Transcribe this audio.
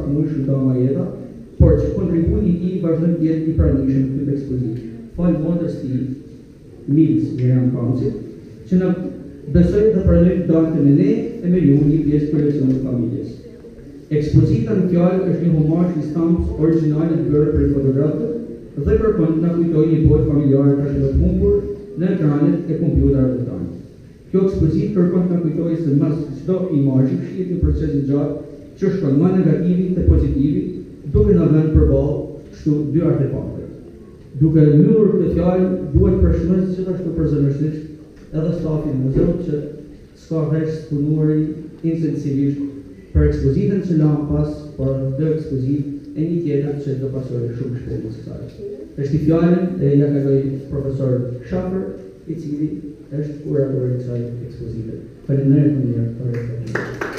mund shumë të majeta, por që kontributi i vazhdon të jetë i pranishëm këtë ekspozitë. Falë motrës ti, Milës Miriam Kamsit, që në besoj dhe pranoj datën e ne e me ju një pjesë koleksionit familjes. Ekspozita në fjallë është një homash i stampës originale të bërë për fotografët dhe kërkon të na kujtoj një botë familjare të shëllë humbur në ekranet e kompjuterëve tanë. Kjo ekspozitë kërkon të na kujtoj se mas çdo imazhi fshihet një proces i gjatë që shkon nga negativi te pozitivi, duke na vënë përballë kështu dy artefakte. Duke lëndur këtë fjalë, duhet përshëndes gjithashtu përzemërsisht edhe stafin e muzeut që s'ka veç punuari intensivisht për ekspozitën që lanë pas, por dhe ekspozitë e një tjetër që do pasojë shumë shpejt së saj. Është i fjalën e ja kaloj profesor Shafer, i cili është kuratori i kësaj ekspozite. Faleminderit për